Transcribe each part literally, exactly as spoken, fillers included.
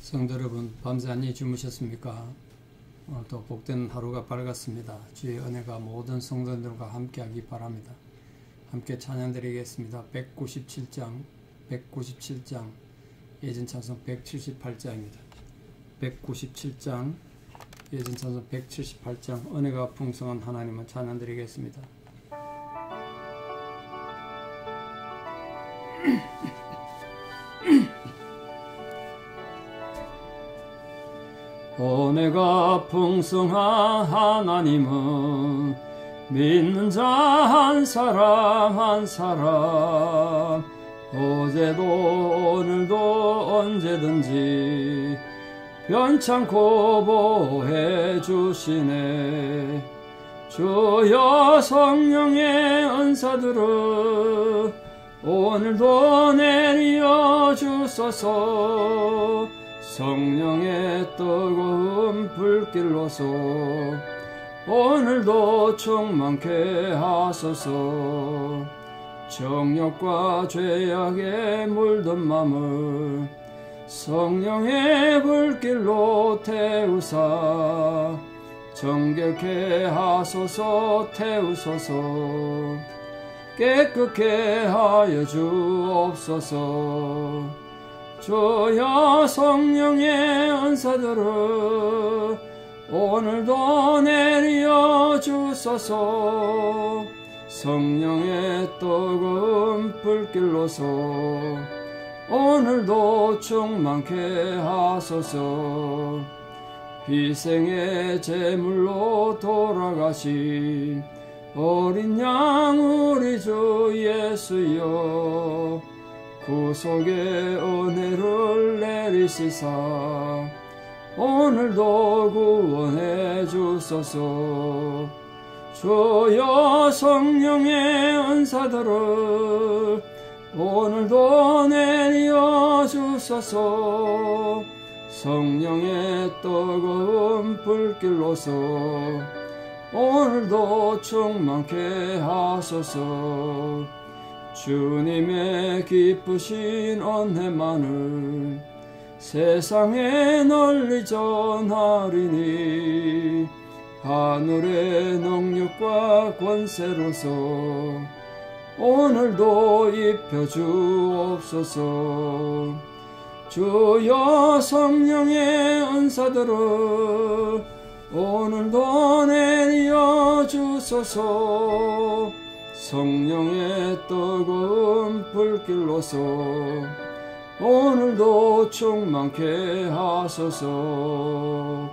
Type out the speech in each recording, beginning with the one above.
성도 여러분, 밤새 안녕히 주무셨습니까? 오늘도 복된 하루가 밝았습니다. 주의 은혜가 모든 성도들과 함께하기 바랍니다. 함께 찬양드리겠습니다. 백구십칠 장, 백구십칠 장, 예전 찬송 백칠십팔 장입니다. 백구십칠 장, 예전 찬송 백칠십팔 장, 은혜가 풍성한 하나님을 찬양드리겠습니다. 은혜가 풍성한 하나님은 믿는 자 한 사람 한 사람 어제도 오늘도 언제든지 변찮고 보호해 주시네. 주여 성령의 은사들을 오늘도 내려 주소서. 성령의 뜨거운 불길로서 오늘도 충만케 하소서. 정욕과 죄악에 물든 맘을 성령의 불길로 태우사 정결케 하소서. 태우소서. 깨끗게 하여 주옵소서. 주여 성령의 은사들을 오늘도 내려 주소서. 성령의 뜨거운 불길로서 오늘도 충만케 하소서. 희생의 제물로 돌아가신 어린 양 우리 주 예수여, 구속의 은혜를 내리시사 오늘도 구원해 주소서. 주여 성령의 은사들을 오늘도 내려 주소서. 성령의 뜨거운 불길로서 오늘도 충만케 하소서. 주님의 기쁘신 은혜만을 세상에 널리 전하리니 하늘의 능력과 권세로서 오늘도 입혀 주옵소서. 주여 성령의 은사들을 오늘도 내려 주소서. 성령의 뜨거운 불길로서 오늘도 충만케 하소서.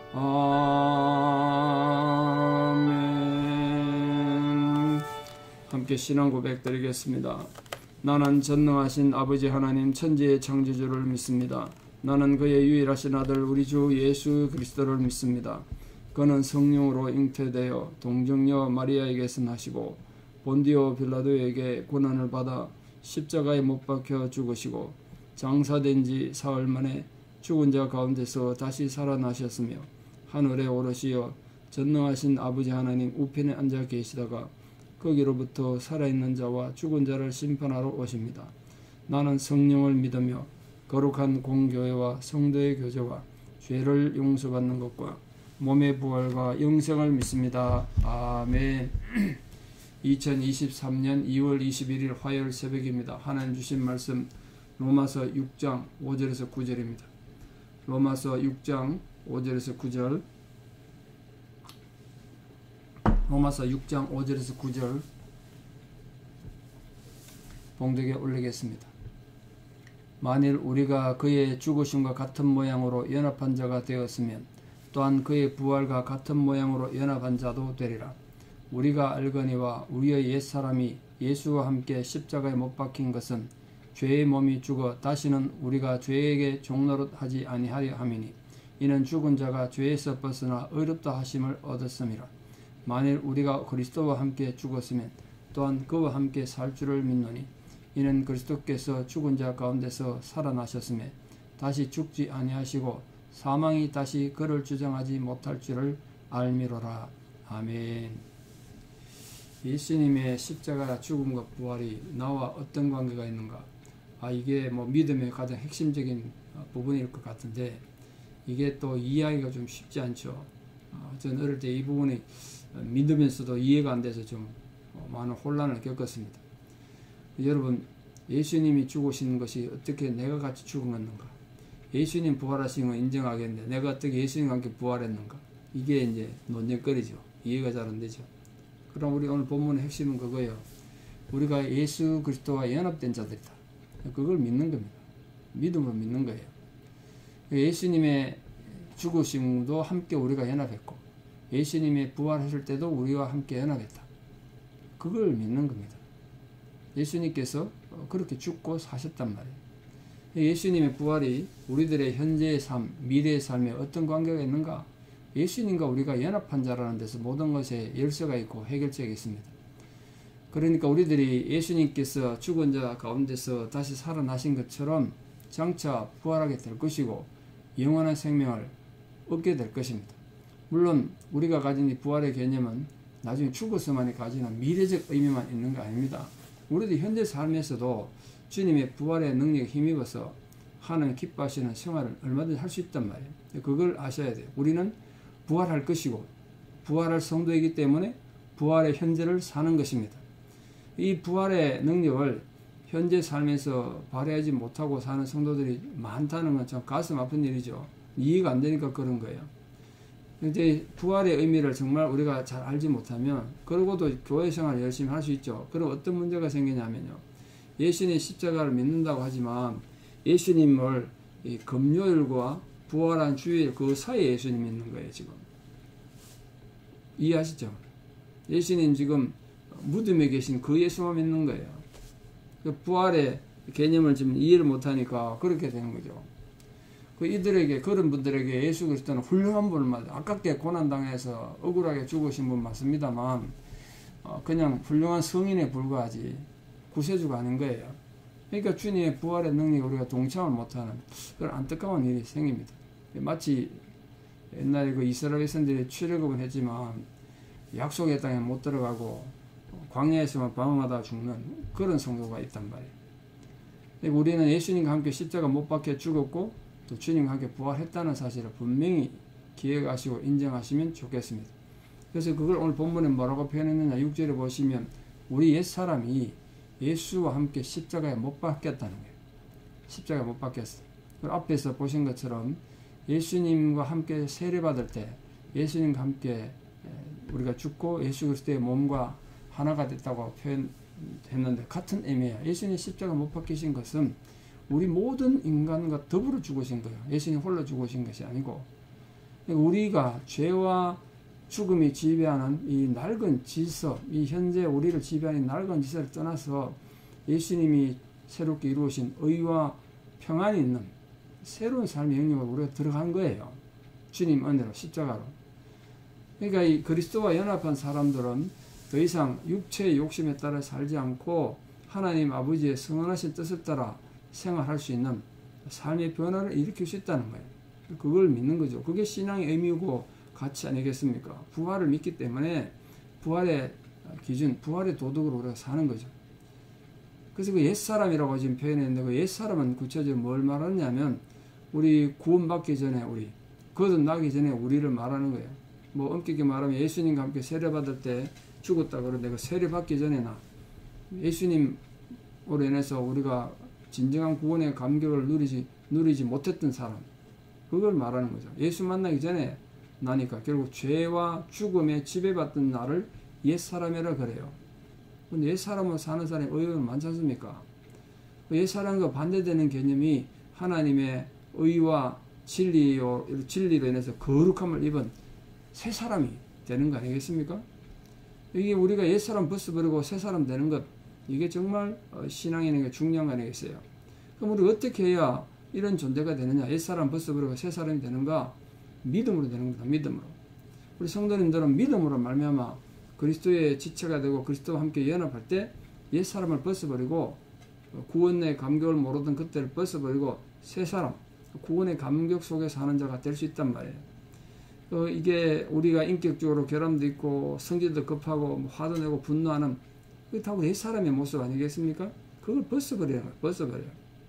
아멘. 함께 신앙 고백 드리겠습니다. 나는 전능하신 아버지 하나님 천지의 창조주를 믿습니다. 나는 그의 유일하신 아들 우리 주 예수 그리스도를 믿습니다. 그는 성령으로 잉태되어 동정녀 마리아에게서 나시고 본디오 빌라도에게 고난을 받아 십자가에 못 박혀 죽으시고 장사된 지 사흘 만에 죽은 자 가운데서 다시 살아나셨으며 하늘에 오르시어 전능하신 아버지 하나님 우편에 앉아 계시다가 거기로부터 살아있는 자와 죽은 자를 심판하러 오십니다. 나는 성령을 믿으며 거룩한 공교회와 성도의 교제와 죄를 용서받는 것과 몸의 부활과 영생을 믿습니다. 아멘. 이천이십삼 년 이월 이십일일 화요일 새벽입니다. 하나님 주신 말씀 로마서 육 장 오 절에서 구 절입니다. 로마서 육 장 오 절에서 구 절, 로마서 육 장 오 절에서 구 절 봉독에 올리겠습니다. 만일 우리가 그의 죽으심과 같은 모양으로 연합한 자가 되었으면 또한 그의 부활과 같은 모양으로 연합한 자도 되리라. 우리가 알거니와 우리의 옛사람이 예수와 함께 십자가에 못 박힌 것은 죄의 몸이 죽어 다시는 우리가 죄에게 종노릇하지 아니하려 함이니 이는 죽은 자가 죄에서 벗어나 의롭다 하심을 얻었음이라. 만일 우리가 그리스도와 함께 죽었으면 또한 그와 함께 살 줄을 믿노니 이는 그리스도께서 죽은 자 가운데서 살아나셨음에 다시 죽지 아니하시고 사망이 다시 그를 주장하지 못할 줄을 알미로라. 아멘. 예수님의 십자가 죽음과 부활이 나와 어떤 관계가 있는가? 아, 이게 뭐 믿음의 가장 핵심적인 부분일 것 같은데 이게 또 이해하기가 좀 쉽지 않죠. 어, 저는 어릴 때 이 부분이 믿으면서도 이해가 안 돼서 좀 많은 혼란을 겪었습니다. 여러분, 예수님이 죽으신 것이 어떻게 내가 같이 죽었는가? 예수님 부활하신 건 인정하겠는데 내가 어떻게 예수님과 함께 부활했는가? 이게 이제 논쟁거리죠. 이해가 잘 안 되죠. 그럼 우리 오늘 본문의 핵심은 그거예요. 우리가 예수 그리스도와 연합된 자들이다. 그걸 믿는 겁니다. 믿음으로 믿는 거예요. 예수님의 죽으심도 함께 우리가 연합했고 예수님의 부활하실 때도 우리와 함께 연합했다. 그걸 믿는 겁니다. 예수님께서 그렇게 죽고 사셨단 말이에요. 예수님의 부활이 우리들의 현재의 삶, 미래의 삶에 어떤 관계가 있는가? 예수님과 우리가 연합한 자라는 데서 모든 것에 열쇠가 있고 해결책이 있습니다. 그러니까 우리들이 예수님께서 죽은 자 가운데서 다시 살아나신 것처럼 장차 부활하게 될 것이고 영원한 생명을 얻게 될 것입니다. 물론 우리가 가진 이 부활의 개념은 나중에 죽어서만이 가지는 미래적 의미만 있는 거 아닙니다. 우리도 현재 삶에서도 주님의 부활의 능력에 힘입어서 하나님 기뻐하시는 생활을 얼마든지 할 수 있단 말이에요. 그걸 아셔야 돼요. 우리는 부활할 것이고 부활할 성도이기 때문에 부활의 현재를 사는 것입니다. 이 부활의 능력을 현재 삶에서 발휘하지 못하고 사는 성도들이 많다는 건 참 가슴 아픈 일이죠. 이해가 안 되니까 그런 거예요. 근데 부활의 의미를 정말 우리가 잘 알지 못하면 그러고도 교회 생활을 열심히 할 수 있죠. 그럼 어떤 문제가 생기냐면요. 예수님 십자가를 믿는다고 하지만 예수님을 이 금요일과 부활한 주일 그 사이에 예수님 믿는 거예요. 지금 이해하시죠? 예수님 지금 무덤에 계신 그 예수만 믿는 거예요. 그 부활의 개념을 지금 이해를 못하니까 그렇게 되는 거죠. 그 이들에게, 그런 분들에게 예수 그리스도는 훌륭한 분을 맞아. 아깝게 고난당해서 억울하게 죽으신 분 맞습니다만, 어, 그냥 훌륭한 성인에 불과하지 구세주가 아닌 거예요. 그러니까 주님의 부활의 능력에 우리가 동참을 못하는 그런 안타까운 일이 생깁니다. 마치 옛날에 그 이스라엘 백성들이 출애굽을 했지만 약속의 땅에 못 들어가고 광야에서만 방황하다가 죽는 그런 성도가 있단 말이에요. 우리는 예수님과 함께 십자가 못 박혀 죽었고 또 주님과 함께 부활했다는 사실을 분명히 기억하시고 인정하시면 좋겠습니다. 그래서 그걸 오늘 본문에 뭐라고 표현했느냐, 육 절에 보시면 우리 옛사람이 예수와 함께 십자가에 못 박혔다는 거예요. 십자가에 못 박혔어. 그리고 앞에서 보신 것처럼 예수님과 함께 세례받을 때 예수님과 함께 우리가 죽고 예수 그리스도의 몸과 하나가 됐다고 표현했는데 같은 의미예요. 예수님 십자가 못 박히신 것은 우리 모든 인간과 더불어 죽으신 거예요. 예수님 홀로 죽으신 것이 아니고 우리가 죄와 죽음이 지배하는 이 낡은 질서, 이 현재 우리를 지배하는 낡은 질서를 떠나서 예수님이 새롭게 이루어진 의와 평안이 있는 새로운 삶의 영역으로 우리가 들어간 거예요. 주님 은혜로, 십자가로. 그러니까 이 그리스도와 연합한 사람들은 더 이상 육체의 욕심에 따라 살지 않고 하나님 아버지의 선언하신 뜻을 따라 생활할 수 있는 삶의 변화를 일으킬 수 있다는 거예요. 그걸 믿는 거죠. 그게 신앙의 의미고 가치 아니겠습니까? 부활을 믿기 때문에 부활의 기준, 부활의 도덕으로 우리가 사는 거죠. 그래서 그 옛사람이라고 지금 표현했는데 그 옛사람은 구체적으로 뭘 말하냐면 우리 구원받기 전에 우리, 거듭나기 전에 우리를 말하는 거예요. 뭐 엄격히 말하면 예수님과 함께 세례받을 때 죽었다 그러는데 그 세례받기 전에나 예수님으로 인해서 우리가 진정한 구원의 감격을 누리지, 누리지 못했던 사람, 그걸 말하는 거죠. 예수 만나기 전에 나니까 결국 죄와 죽음에 지배받던 나를 옛사람이라 그래요. 근데 옛사람으로 사는 사람이 의외로 많지 않습니까? 옛사람과 반대되는 개념이 하나님의 의와 진리요, 진리로 인해서 거룩함을 입은 새 사람이 되는 거 아니겠습니까? 이게 우리가 옛사람 벗어버리고 새 사람 되는 것, 이게 정말 신앙인에게 중요한 거 아니겠어요? 그럼 우리 어떻게 해야 이런 존재가 되느냐? 옛사람 벗어버리고 새 사람이 되는가? 믿음으로 되는 겁니다. 믿음으로. 우리 성도님들은 믿음으로 말미암아 그리스도의 지체가 되고 그리스도와 함께 연합할 때 옛사람을 벗어버리고 구원의 감격을 모르던 그때를 벗어버리고 새 사람, 구원의 감격 속에 사는 자가 될 수 있단 말이에요. 어, 이게 우리가 인격적으로 결함도 있고 성질도 급하고 뭐 화도 내고 분노하는 그게 다 옛사람의 모습 아니겠습니까? 그걸 벗어버리는 거예요. 벗어버려요.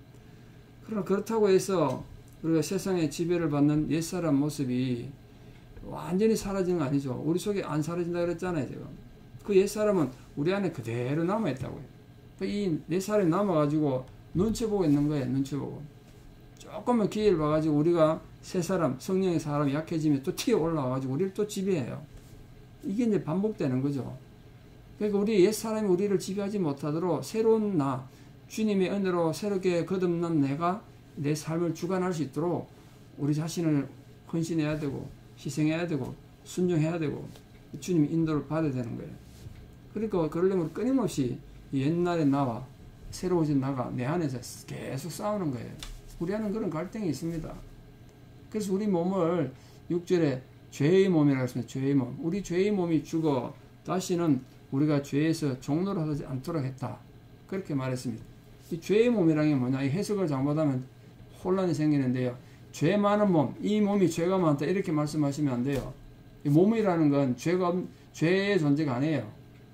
그러나 그렇다고 해서 우리가 세상의 지배를 받는 옛사람 모습이 완전히 사라지는 건 아니죠. 우리 속에 안 사라진다 그랬잖아요, 제가. 그 옛사람은 우리 안에 그대로 남아있다고요. 이 옛사람이 남아가지고 눈치 보고 있는 거예요, 눈치 보고. 조금만 기회를 봐가지고 우리가 새 사람, 성령의 사람이 약해지면 또 튀어 올라와가지고 우리를 또 지배해요. 이게 이제 반복되는 거죠. 그러니까 우리 옛사람이 우리를 지배하지 못하도록 새로운 나, 주님의 은혜로 새롭게 거듭난 내가 내 삶을 주관할 수 있도록 우리 자신을 헌신해야 되고 희생해야 되고 순종해야 되고 주님의 인도를 받아야 되는 거예요. 그러니까 그러려면 끊임없이 옛날의 나와 새로워진 나가 내 안에서 계속 싸우는 거예요. 우리 안에는 그런 갈등이 있습니다. 그래서 우리 몸을 육 절에 죄의 몸이라고 했습니다. 죄의 몸. 우리 죄의 몸이 죽어 다시는 우리가 죄에서 종노릇하지 않도록 했다. 그렇게 말했습니다. 이 죄의 몸이라는 게 뭐냐? 이 해석을 잘못하면 혼란이 생기는데요. 죄 많은 몸, 이 몸이 죄가 많다 이렇게 말씀하시면 안 돼요. 이 몸이라는 건 죄가 죄의 존재가 아니에요.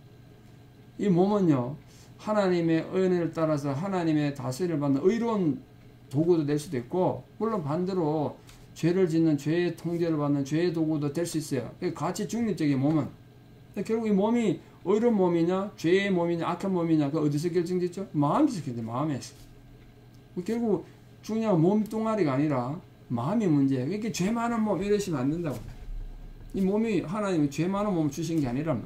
이 몸은요, 하나님의 은혜를 따라서 하나님의 다스림을 받는 의로운 도구도 될 수도 있고, 물론 반대로 죄를 짓는 죄의 통제를 받는 죄의 도구도 될 수 있어요. 같이 중립적인 몸은. 결국 이 몸이 의로운 몸이냐, 죄의 몸이냐, 악한 몸이냐, 그 어디서 결정됐죠? 마음에서 결정돼, 마음에서. 결국 중요한 몸뚱아리가 아니라 마음이 문제예요. 이렇게 죄 많은 몸 이러시면 안 된다고. 이 몸이 하나님이 죄 많은 몸을 주신 게 아니란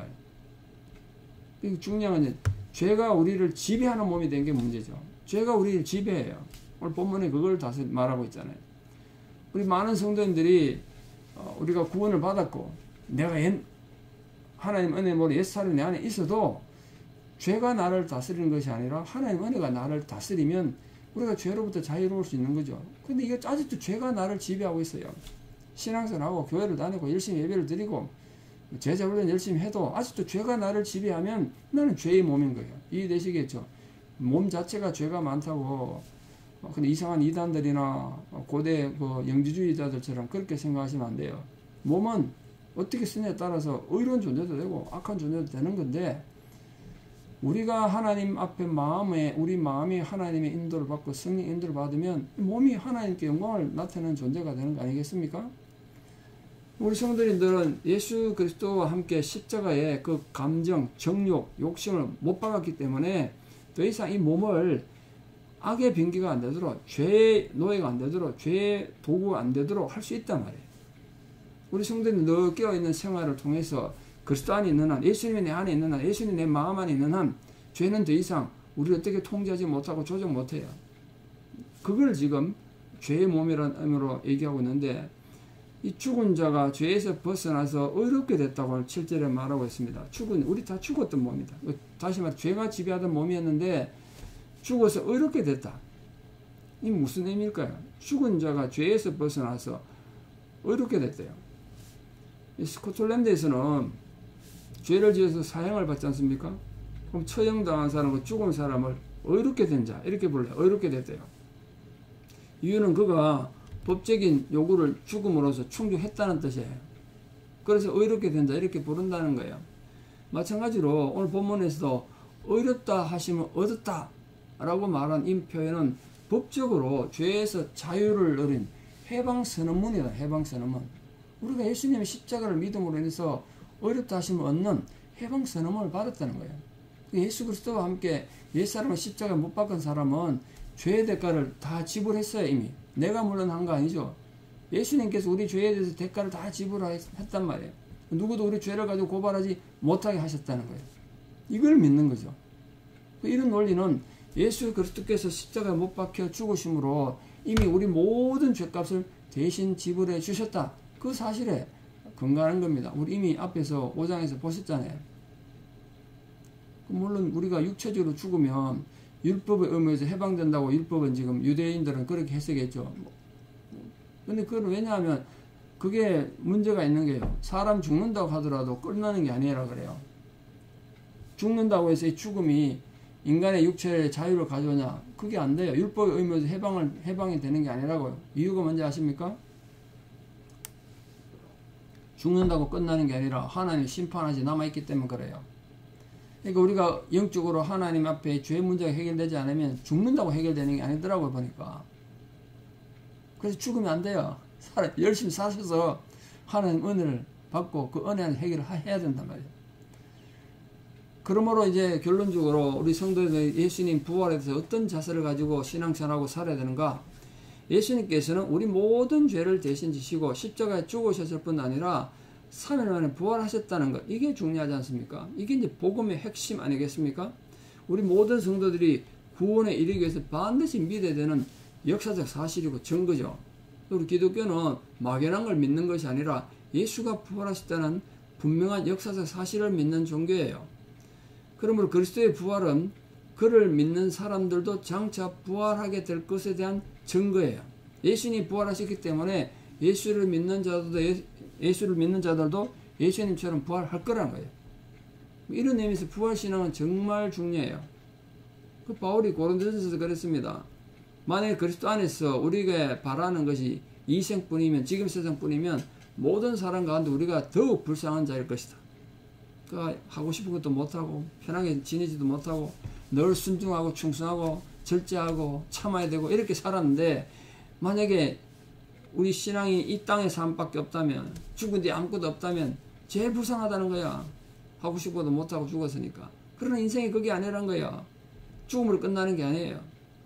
말이에요. 중요한 건 죄가 우리를 지배하는 몸이 된 게 문제죠. 죄가 우리를 지배해요. 오늘 본문에 그걸 다시 말하고 있잖아요. 우리 많은 성도님들이 우리가 구원을 받았고 내가 옛, 하나님 은혜 모래 옛사람이 내 안에 있어도 죄가 나를 다스리는 것이 아니라 하나님 은혜가 나를 다스리면 우리가 죄로부터 자유로울 수 있는 거죠. 근데 이게 아직도 죄가 나를 지배하고 있어요. 신앙생활하고 교회를 다니고 열심히 예배를 드리고 제자 훈련 열심히 해도 아직도 죄가 나를 지배하면 나는 죄의 몸인 거예요. 이해되시겠죠? 몸 자체가 죄가 많다고 근데 이상한 이단들이나 고대 그 영지주의자들처럼 그렇게 생각하시면 안 돼요. 몸은 어떻게 쓰냐에 따라서 의로운 존재도 되고 악한 존재도 되는 건데 우리가 하나님 앞에 마음에 우리 마음이 하나님의 인도를 받고 성령 인도를 받으면 몸이 하나님께 영광을 나타내는 존재가 되는 거 아니겠습니까? 우리 성도님들은 예수 그리스도와 함께 십자가의 그 감정, 정욕, 욕심을 못 박았기 때문에 더 이상 이 몸을 악의 병기가 안 되도록 죄의 노예가 안 되도록 죄의 도구가 안 되도록 할 수 있단 말이에요. 우리 성도님 늘 깨어있는 생활을 통해서 그리스도 안에 있는 한, 예수님이 내 안에 있는 한, 예수님이 내 마음 안에 있는 한 죄는 더 이상 우리를 어떻게 통제하지 못하고 조정 못해요. 그걸 지금 죄의 몸이라는 의미로 얘기하고 있는데 이 죽은 자가 죄에서 벗어나서 의롭게 됐다고 칠 절에 말하고 있습니다. 죽은 우리 다 죽었던 몸이다. 다시 말해 죄가 지배하던 몸이었는데 죽어서 의롭게 됐다. 이 무슨 의미일까요? 죽은 자가 죄에서 벗어나서 의롭게 됐대요. 이 스코틀랜드에서는 죄를 지어서 사형을 받지 않습니까? 그럼 처형당한 사람과 죽은 사람을 의롭게 된 자 이렇게 불러요. 의롭게 됐대요. 이유는 그가 법적인 요구를 죽음으로써 충족했다는 뜻이에요. 그래서 의롭게 된 자 이렇게 부른다는 거예요. 마찬가지로 오늘 본문에서도 의롭다 하시면 얻었다 라고 말한 이 표현은 법적으로 죄에서 자유를 얻은 해방선언문이다. 해방선언문. 우리가 예수님의 십자가를 믿음으로 인해서 의롭다 하시면 얻는 해방선언문을 받았다는 거예요. 예수 그리스도와 함께 옛사람을 십자가에 못 박은 사람은 죄의 대가를 다 지불했어요. 이미. 내가 물론 한 거 아니죠. 예수님께서 우리 죄에 대해서 대가를 다 지불했단 말이에요. 누구도 우리 죄를 가지고 고발하지 못하게 하셨다는 거예요. 이걸 믿는 거죠. 이런 논리는 예수 그리스도께서 십자가에 못 박혀 죽으심으로 이미 우리 모든 죄값을 대신 지불해 주셨다. 그 사실에 근거하는 겁니다. 우리 이미 앞에서 오 장에서 보셨잖아요. 물론 우리가 육체적으로 죽으면 율법의 의무에서 해방된다고 율법은 지금 유대인들은 그렇게 해석했죠. 근데 그건 왜냐하면 그게 문제가 있는 게요. 사람 죽는다고 하더라도 끝나는 게 아니라 그래요. 죽는다고 해서 이 죽음이 인간의 육체의 자유를 가져오냐? 그게 안 돼요. 율법의 의무에서 해방을, 해방이 되는 게 아니라고요. 이유가 뭔지 아십니까? 죽는다고 끝나는 게 아니라 하나님 심판하지 남아있기 때문에 그래요. 그러니까 우리가 영적으로 하나님 앞에 죄 문제가 해결되지 않으면 죽는다고 해결되는 게 아니더라고요, 보니까. 그래서 죽으면 안 돼요. 살아, 열심히 사셔서 하나님 은혜를 받고 그 은혜 안에 해결을 해야 된단 말이에요. 그러므로 이제 결론적으로 우리 성도들 예수님 부활에 대해서 어떤 자세를 가지고 신앙생활하고 살아야 되는가? 예수님께서는 우리 모든 죄를 대신 지시고 십자가에 죽으셨을 뿐 아니라 삼 일 만에 부활하셨다는 것, 이게 중요하지 않습니까? 이게 이제 복음의 핵심 아니겠습니까? 우리 모든 성도들이 구원에 이르기 위해서 반드시 믿어야 되는 역사적 사실이고 증거죠. 우리 기독교는 막연한 걸 믿는 것이 아니라 예수가 부활하셨다는 분명한 역사적 사실을 믿는 종교예요. 그러므로 그리스도의 부활은 그를 믿는 사람들도 장차 부활하게 될 것에 대한 증거예요. 예수님이 부활하셨기 때문에 예수를 믿는 자들도 예, 예수를 믿는 자들도 예수님처럼 부활할 거라는 거예요. 이런 의미에서 부활신앙은 정말 중요해요. 그 바울이 고린도전서에서 그랬습니다. 만약에 그리스도 안에서 우리가 바라는 것이 이 생뿐이면, 지금 세상뿐이면 모든 사람 가운데 우리가 더욱 불쌍한 자일 것이다. 그러니까 하고 싶은 것도 못하고 편하게 지내지도 못하고 늘 순종하고 충성하고 절제하고 참아야 되고 이렇게 살았는데, 만약에 우리 신앙이 이 땅의 삶밖에 없다면, 죽은 뒤에 아무것도 없다면 제일 불쌍하다는 거야. 하고 싶은 것도 못하고 죽었으니까. 그러나 인생이 그게 아니란 거야. 죽음으로 끝나는 게 아니에요.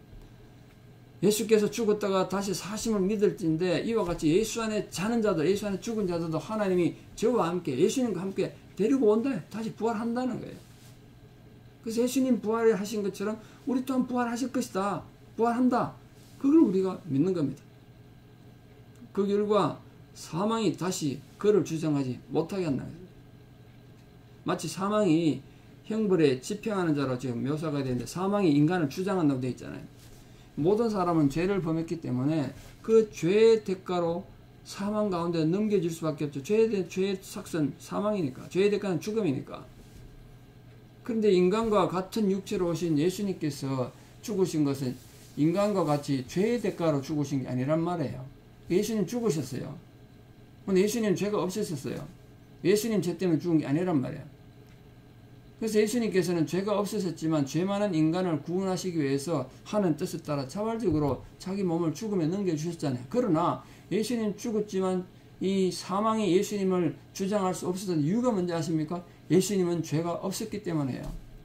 예수께서 죽었다가 다시 사심을 믿을진데, 이와 같이 예수 안에 자는 자들, 예수 안에 죽은 자들도 하나님이 저와 함께, 예수님과 함께 데리고 온다. 다시 부활한다는 거예요. 그래서 예수님 부활하신 것처럼 우리 또한 부활하실 것이다. 부활한다. 그걸 우리가 믿는 겁니다. 그 결과 사망이 다시 그를 주장하지 못하게 한다는 거예요. 마치 사망이 형벌에 집행하는 자로 지금 묘사가 되는데, 사망이 인간을 주장한다고 되어 있잖아요. 모든 사람은 죄를 범했기 때문에 그 죄의 대가로 사망 가운데 넘겨질 수밖에 없죠. 죄의, 죄의 삭선 사망이니까, 죄의 대가는 죽음이니까. 그런데 인간과 같은 육체로 오신 예수님께서 죽으신 것은 인간과 같이 죄의 대가로 죽으신 게 아니란 말이에요. 예수님 죽으셨어요. 근데 예수님 죄가 없으셨어요. 예수님 죄 때문에 죽은 게 아니란 말이에요. 그래서 예수님께서는 죄가 없으셨지만 죄 많은 인간을 구원하시기 위해서 하는 뜻에 따라 자발적으로 자기 몸을 죽음에 넘겨주셨잖아요. 그러나 예수님 죽었지만 이 사망이 예수님을 주장할 수 없었던 이유가 뭔지 아십니까? 예수님은 죄가 없었기 때문에요.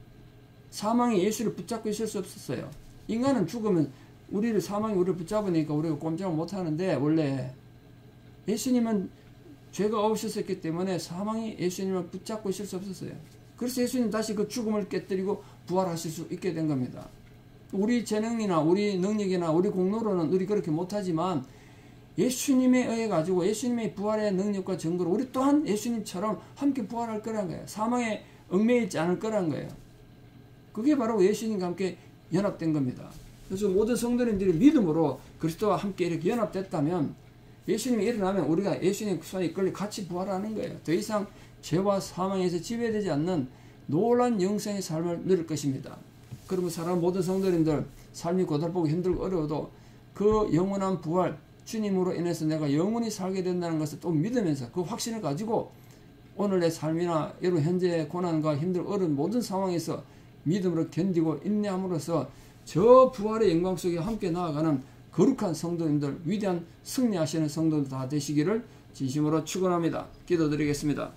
사망이 예수를 붙잡고 있을 수 없었어요. 인간은 죽으면 우리를, 사망이 우리를 붙잡으니까 우리가 꼼짝을 못하는데, 원래 예수님은 죄가 없으셨기 때문에 사망이 예수님을 붙잡고 있을 수 없었어요. 그래서 예수님 다시 그 죽음을 깨뜨리고 부활하실 수 있게 된 겁니다. 우리 재능이나 우리 능력이나 우리 공로로는 우리 그렇게 못하지만 예수님에 의해 가지고 예수님의 부활의 능력과 증거로 우리 또한 예수님처럼 함께 부활할 거란 거예요. 사망에 얽매여 있지 않을 거란 거예요. 그게 바로 예수님과 함께 연합된 겁니다. 그래서 모든 성도님들이 믿음으로 그리스도와 함께 이렇게 연합됐다면, 예수님이 일어나면 우리가 예수님 손에 이끌려 같이 부활하는 거예요. 더 이상 죄와 사망에서 지배되지 않는 놀라운 영생의 삶을 누릴 것입니다. 그러면 사람 모든 성도님들 삶이 고달프고 힘들고 어려워도 그 영원한 부활, 주님으로 인해서 내가 영원히 살게 된다는 것을 또 믿으면서 그 확신을 가지고 오늘의 삶이나 이런 현재의 고난과 힘들고 어려운 모든 상황에서 믿음으로 견디고 인내함으로써 저 부활의 영광 속에 함께 나아가는 거룩한 성도님들, 위대한 승리하시는 성도들 다 되시기를 진심으로 축원합니다. 기도드리겠습니다.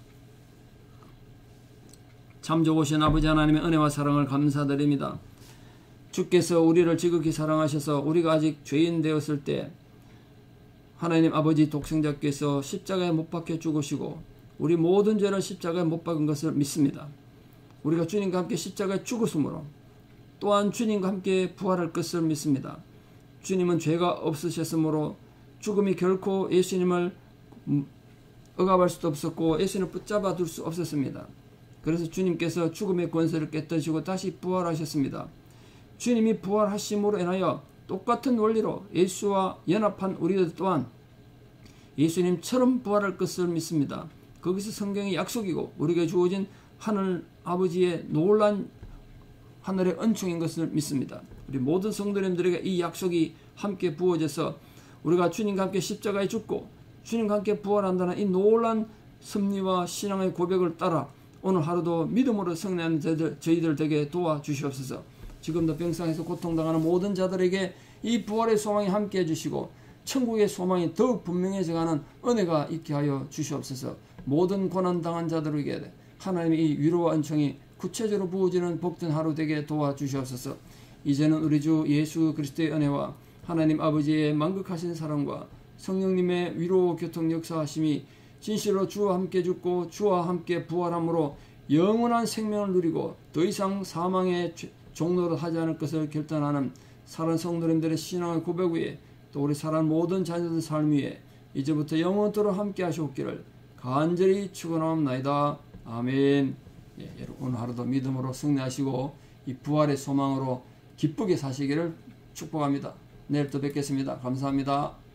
참 좋으신 아버지 하나님의 은혜와 사랑을 감사드립니다. 주께서 우리를 지극히 사랑하셔서 우리가 아직 죄인 되었을 때 하나님 아버지 독생자께서 십자가에 못 박혀 죽으시고 우리 모든 죄를 십자가에 못 박은 것을 믿습니다. 우리가 주님과 함께 십자가에 죽었으므로 또한 주님과 함께 부활할 것을 믿습니다. 주님은 죄가 없으셨으므로 죽음이 결코 예수님을 억압할 수도 없었고 예수님을 붙잡아 둘 수 없었습니다. 그래서 주님께서 죽음의 권세를 깨뜨리시고 다시 부활하셨습니다. 주님이 부활하심으로 인하여 똑같은 원리로 예수와 연합한 우리들 또한 예수님처럼 부활할 것을 믿습니다. 거기서 성경의 약속이고 우리에게 주어진 하늘 아버지의 놀란 하늘의 은총인 것을 믿습니다. 우리 모든 성도님들에게 이 약속이 함께 부어져서 우리가 주님과 함께 십자가에 죽고 주님과 함께 부활한다는 이 놀란 섭리와 신앙의 고백을 따라 오늘 하루도 믿음으로 승리하는 저희들, 저희들 되게 도와주시옵소서. 지금도 병상에서 고통당하는 모든 자들에게 이 부활의 소망이 함께 해주시고 천국의 소망이 더욱 분명해져가는 은혜가 있게 하여 주시옵소서. 모든 고난당한 자들에게 하나님의 이 위로와 은총이 구체적으로 부어지는 복된 하루 되게 도와주시옵소서. 이제는 우리 주 예수 그리스도의 은혜와 하나님 아버지의 만극하신 사랑과 성령님의 위로 교통 역사하심이 진실로 주와 함께 죽고 주와 함께 부활함으로 영원한 생명을 누리고 더 이상 사망의 종로를 하지 않을 것을 결단하는 사랑하는 성도님들의 신앙의 고백 위에 또 우리 사랑하는 모든 자녀들 삶 위에 이제부터 영원토록 함께 하시옵기를 간절히 축원하옵나이다. 아멘. 예, 여러분 오늘 하루도 믿음으로 승리하시고 이 부활의 소망으로 기쁘게 사시기를 축복합니다. 내일 또 뵙겠습니다. 감사합니다.